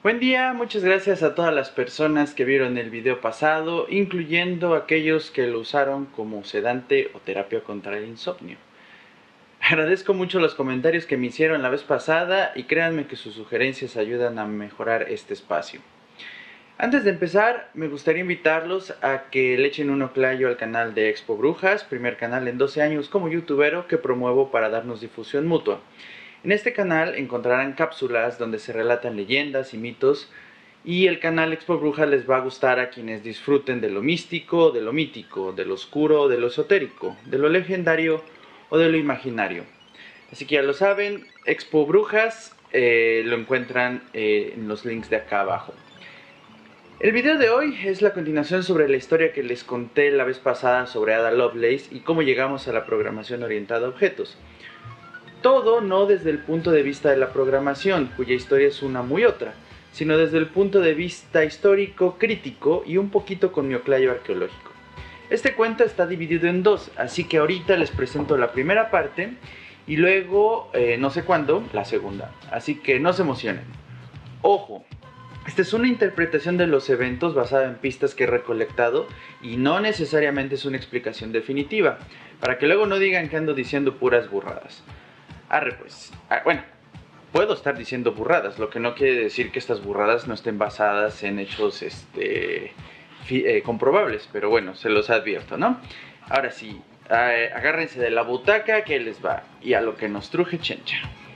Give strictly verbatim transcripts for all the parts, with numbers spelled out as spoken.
Buen día, muchas gracias a todas las personas que vieron el video pasado, incluyendo aquellos que lo usaron como sedante o terapia contra el insomnio. Agradezco mucho los comentarios que me hicieron la vez pasada y créanme que sus sugerencias ayudan a mejorar este espacio. Antes de empezar, me gustaría invitarlos a que le echen un oclayo al canal de Expo Brujas, primer canal en doce años como youtubero que promuevo para darnos difusión mutua. En este canal encontrarán cápsulas donde se relatan leyendas y mitos, y el canal Expo Brujas les va a gustar a quienes disfruten de lo místico, de lo mítico, de lo oscuro, de lo esotérico, de lo legendario o de lo imaginario. Así que ya lo saben, Expo Brujas eh, lo encuentran eh, en los links de acá abajo. El video de hoy es la continuación sobre la historia que les conté la vez pasada sobre Ada Lovelace y cómo llegamos a la programación orientada a objetos. Todo no desde el punto de vista de la programación, cuya historia es una muy otra, sino desde el punto de vista histórico, crítico y un poquito con mi oclayo arqueológico. Este cuento está dividido en dos, así que ahorita les presento la primera parte y luego, eh, no sé cuándo, la segunda. Así que no se emocionen. Ojo, esta es una interpretación de los eventos basada en pistas que he recolectado y no necesariamente es una explicación definitiva, para que luego no digan que ando diciendo puras burradas. Arre pues, ah, bueno, puedo estar diciendo burradas, lo que no quiere decir que estas burradas no estén basadas en hechos este, eh, comprobables, pero bueno, se los advierto, ¿no? Ahora sí, eh, agárrense de la butaca que les va, y a lo que nos truje chencha.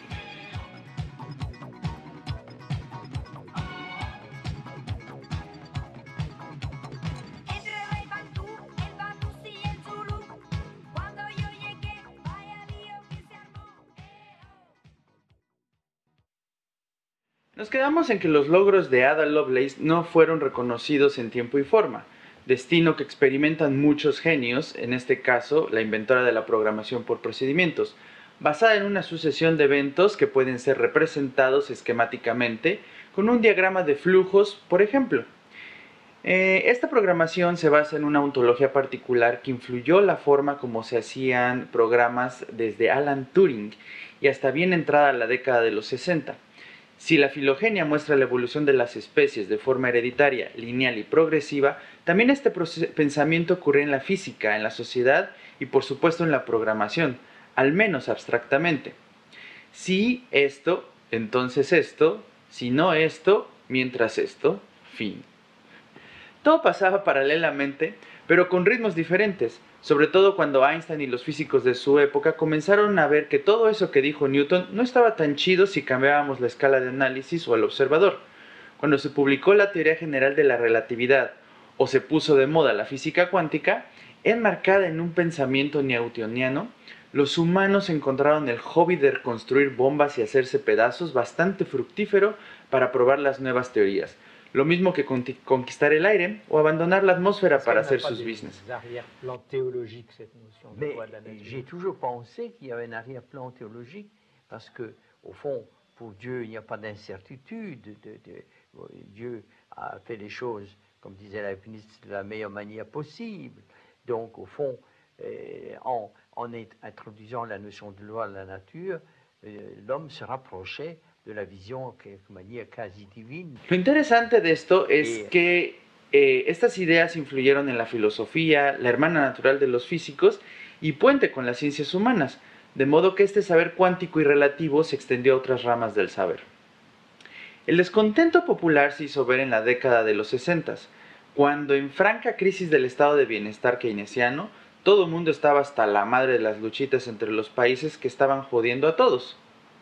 Nos quedamos en que los logros de Ada Lovelace no fueron reconocidos en tiempo y forma, destino que experimentan muchos genios, en este caso la inventora de la programación por procedimientos, basada en una sucesión de eventos que pueden ser representados esquemáticamente con un diagrama de flujos, por ejemplo. Eh, esta programación se basa en una ontología particular que influyó la forma como se hacían programas desde Alan Turing y hasta bien entrada la década de los sesenta. Si la filogenia muestra la evolución de las especies de forma hereditaria, lineal y progresiva, también este pensamiento ocurre en la física, en la sociedad y por supuesto en la programación, al menos abstractamente. Si esto, entonces esto, si no esto, mientras esto, fin. Todo pasaba paralelamente, pero con ritmos diferentes, sobre todo cuando Einstein y los físicos de su época comenzaron a ver que todo eso que dijo Newton no estaba tan chido si cambiábamos la escala de análisis o el observador. Cuando se publicó la teoría general de la relatividad o se puso de moda la física cuántica, enmarcada en un pensamiento newtoniano, los humanos encontraron el hobby de reconstruir bombas y hacerse pedazos bastante fructífero para probar las nuevas teorías. Lo mismo que conquistar el aire o abandonar la atmósfera para hacer sus business. Arrière-plan théologique, cette notion de loi de la nature. J'ai toujours pensé qu'il y avait un arrière-plan théologique parce que, au fond, pour Dieu, il n'y a pas d'incertitude. De, de, Dieu a fait les choses, comme disait la épiniste, de la meilleure manière possible. Donc, au fond, eh, en, en introduisant la notion de loi de la nature, eh, l'homme se rapprochait de la visión que de manera casi divina. Lo interesante de esto es que eh, estas ideas influyeron en la filosofía, la hermana natural de los físicos y puente con las ciencias humanas, de modo que este saber cuántico y relativo se extendió a otras ramas del saber. El descontento popular se hizo ver en la década de los sesentas, cuando en franca crisis del estado de bienestar keynesiano, todo el mundo estaba hasta la madre de las luchitas entre los países que estaban jodiendo a todos.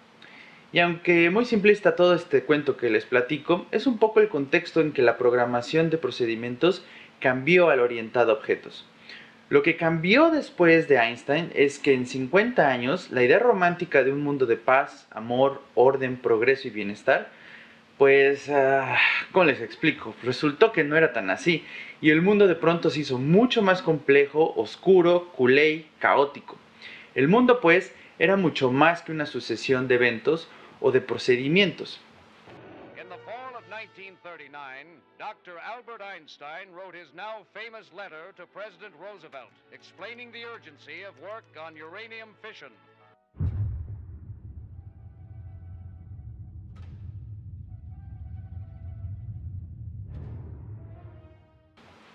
Y aunque muy simplista todo este cuento que les platico, es un poco el contexto en que la programación de procedimientos cambió al orientado a objetos. Lo que cambió después de Einstein es que en cincuenta años la idea romántica de un mundo de paz, amor, orden, progreso y bienestar, pues, uh, ¿cómo les explico? Resultó que no era tan así, y el mundo de pronto se hizo mucho más complejo, oscuro, culé, caótico. El mundo, pues, era mucho más que una sucesión de eventos o de procedimientos. In the fall of nineteen thirty-nine, Doctor Albert Einstein wrote his now famous letter to President Roosevelt, explaining the urgency of work on uranium fission.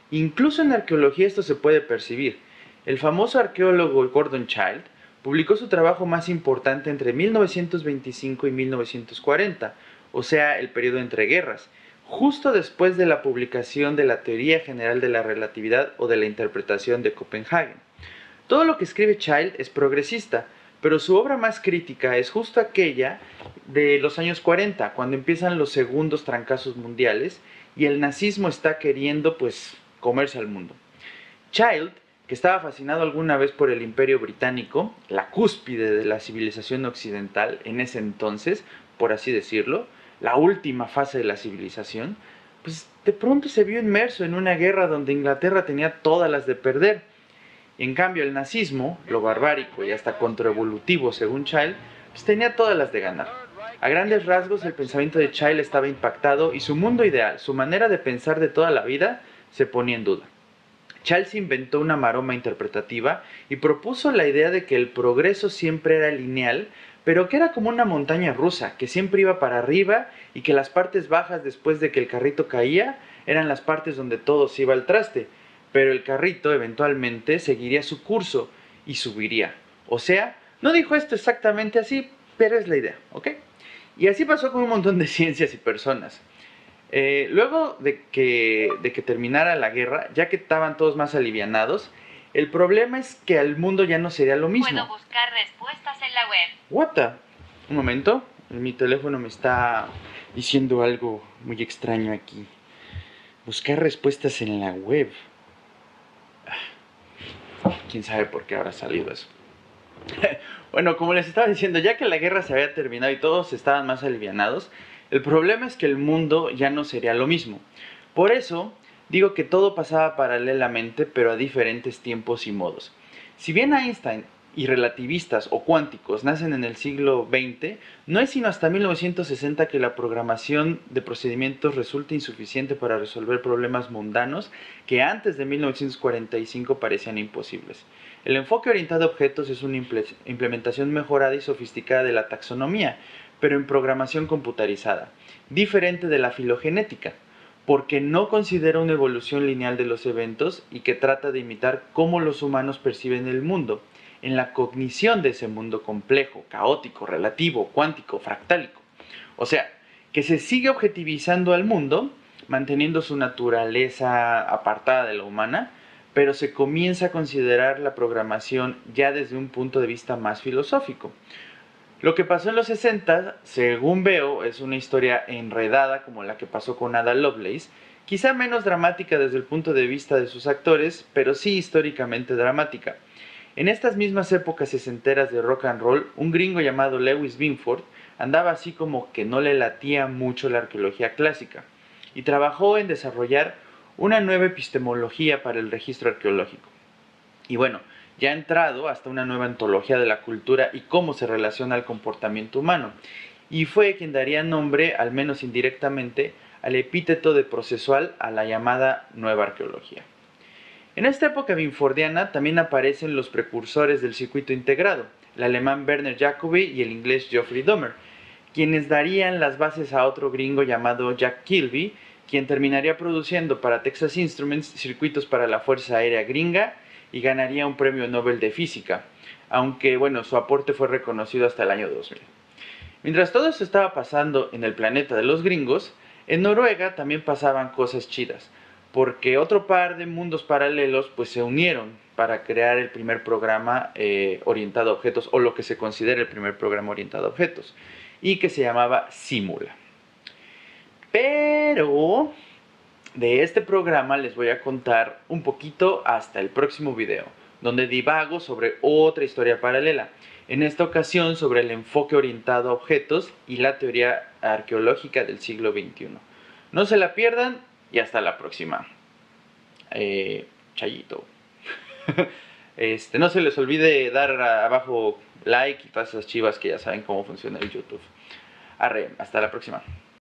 Incluso en arqueología esto se puede percibir. El famoso arqueólogo Gordon Childe publicó su trabajo más importante entre mil novecientos veinticinco y mil novecientos cuarenta, o sea, el periodo entre guerras, justo después de la publicación de la Teoría General de la Relatividad o de la Interpretación de Copenhague. Todo lo que escribe Childe es progresista, pero su obra más crítica es justo aquella de los años cuarenta, cuando empiezan los segundos trancazos mundiales y el nazismo está queriendo, pues, comerse al mundo. Childe, que estaba fascinado alguna vez por el Imperio Británico, la cúspide de la civilización occidental en ese entonces, por así decirlo, la última fase de la civilización, pues de pronto se vio inmerso en una guerra donde Inglaterra tenía todas las de perder. En cambio, el nazismo, lo barbárico y hasta contraevolutivo según Childe, pues tenía todas las de ganar. A grandes rasgos, el pensamiento de Childe estaba impactado y su mundo ideal, su manera de pensar de toda la vida, se ponía en duda. Childe inventó una maroma interpretativa y propuso la idea de que el progreso siempre era lineal, pero que era como una montaña rusa, que siempre iba para arriba y que las partes bajas después de que el carrito caía eran las partes donde todo se iba al traste, pero el carrito eventualmente seguiría su curso y subiría. O sea, no dijo esto exactamente así, pero es la idea, ¿ok? Y así pasó con un montón de ciencias y personas. Eh, luego de que, de que terminara la guerra, ya que estaban todos más alivianados, el problema es que al mundo ya no sería lo mismo. Puedo buscar respuestas en la web. What the? Un momento, mi teléfono me está diciendo algo muy extraño aquí. Buscar respuestas en la web. Quién sabe por qué habrá salido eso. Bueno, como les estaba diciendo, ya que la guerra se había terminado y todos estaban más alivianados, el problema es que el mundo ya no sería lo mismo. Por eso, digo que todo pasaba paralelamente, pero a diferentes tiempos y modos. Si bien Einstein y relativistas o cuánticos nacen en el siglo veinte, no es sino hasta mil novecientos sesenta que la programación de procedimientos resulta insuficiente para resolver problemas mundanos que antes de mil novecientos cuarenta y cinco parecían imposibles. El enfoque orientado a objetos es una implementación mejorada y sofisticada de la taxonomía, pero en programación computarizada, diferente de la filogenética, porque no considera una evolución lineal de los eventos y que trata de imitar cómo los humanos perciben el mundo, en la cognición de ese mundo complejo, caótico, relativo, cuántico, fractálico. O sea, que se sigue objetivizando al mundo, manteniendo su naturaleza apartada de la humana, pero se comienza a considerar la programación ya desde un punto de vista más filosófico. Lo que pasó en los sesenta, según veo, es una historia enredada como la que pasó con Ada Lovelace, quizá menos dramática desde el punto de vista de sus actores, pero sí históricamente dramática. En estas mismas épocas sesenteras de rock and roll, un gringo llamado Lewis Binford andaba así como que no le latía mucho la arqueología clásica, y trabajó en desarrollar una nueva epistemología para el registro arqueológico. Y bueno, ya ha entrado hasta una nueva ontología de la cultura y cómo se relaciona el comportamiento humano, y fue quien daría nombre, al menos indirectamente, al epíteto de procesual a la llamada nueva arqueología. En esta época binfordiana también aparecen los precursores del circuito integrado, el alemán Werner Jacobi y el inglés Geoffrey Dahmer, quienes darían las bases a otro gringo llamado Jack Kilby, quien terminaría produciendo para Texas Instruments circuitos para la Fuerza Aérea Gringa y ganaría un premio Nobel de Física, aunque bueno, su aporte fue reconocido hasta el año dos mil. Mientras todo esto estaba pasando en el planeta de los gringos, en Noruega también pasaban cosas chidas, porque otro par de mundos paralelos pues se unieron para crear el primer programa eh, orientado a objetos, o lo que se considera el primer programa orientado a objetos, y que se llamaba Simula. Pero de este programa les voy a contar un poquito hasta el próximo video, donde divago sobre otra historia paralela, en esta ocasión sobre el enfoque orientado a objetos y la teoría arqueológica del siglo veintiuno. No se la pierdan y hasta la próxima. Eh, chayito. este, no se les olvide dar abajo like y todas esas chivas que ya saben cómo funciona el YouTube. Arre, hasta la próxima.